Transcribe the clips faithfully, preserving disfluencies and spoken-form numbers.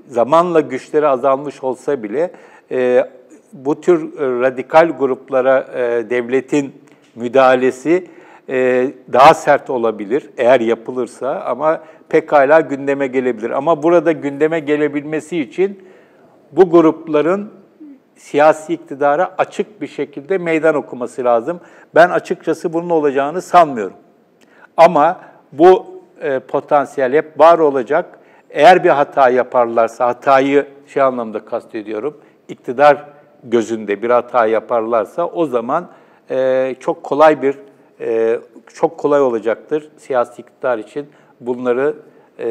zamanla güçleri azalmış olsa bile e, bu tür radikal gruplara e, devletin müdahalesi e, daha sert olabilir eğer yapılırsa, ama pekala gündeme gelebilir. Ama burada gündeme gelebilmesi için bu grupların siyasi iktidara açık bir şekilde meydan okuması lazım. Ben açıkçası bunun olacağını sanmıyorum. Ama bu e, potansiyel hep var olacak. Eğer bir hata yaparlarsa, hatayı şey anlamda kastediyorum, iktidar gözünde bir hata yaparlarsa o zaman e, çok kolay bir, e, çok kolay olacaktır siyasi iktidar için bunları e,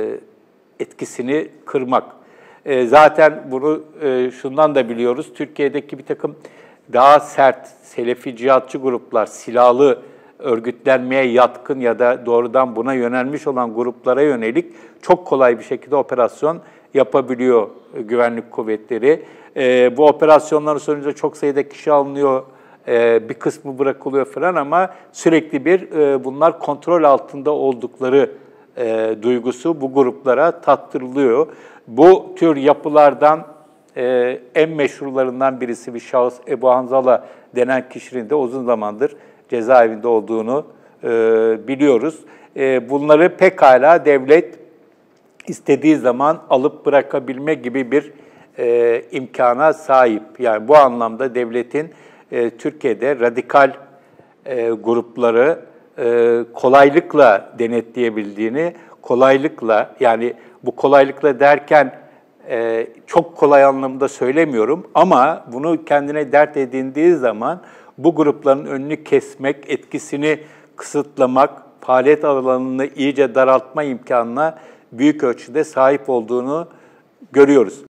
etkisini kırmak. E, zaten bunu e, şundan da biliyoruz, Türkiye'deki bir takım daha sert, Selefi cihatçı gruplar, silahlı örgütlenmeye yatkın ya da doğrudan buna yönelmiş olan gruplara yönelik çok kolay bir şekilde operasyon yapabiliyor güvenlik kuvvetleri. E, bu operasyonların sonucunda çok sayıda kişi alınıyor, e, bir kısmı bırakılıyor falan, ama sürekli bir e, bunlar kontrol altında oldukları e, duygusu bu gruplara tattırılıyor. Bu tür yapılardan e, en meşhurlarından birisi bir şahıs, Ebu Hanzala denen kişinin de uzun zamandır cezaevinde olduğunu e, biliyoruz. E, bunları pekala devlet istediği zaman alıp bırakabilme gibi bir e, imkana sahip. Yani bu anlamda devletin e, Türkiye'de radikal e, grupları e, kolaylıkla denetleyebildiğini, kolaylıkla, yani bu kolaylıkla derken e, çok kolay anlamda söylemiyorum, ama bunu kendine dert edindiği zaman bu grupların önünü kesmek, etkisini kısıtlamak, faaliyet alanını iyice daraltma imkanına büyük ölçüde sahip olduğunu görüyoruz.